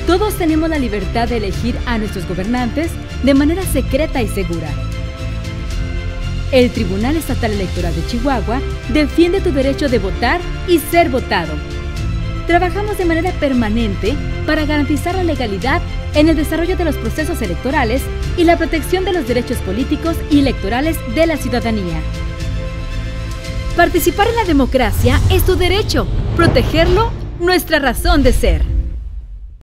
Todos tenemos la libertad de elegir a nuestros gobernantes de manera secreta y segura. El Tribunal Estatal Electoral de Chihuahua defiende tu derecho de votar y ser votado. Trabajamos de manera permanente para garantizar la legalidad en el desarrollo de los procesos electorales y la protección de los derechos políticos y electorales de la ciudadanía. Participar en la democracia es tu derecho, protegerlo, nuestra razón de ser.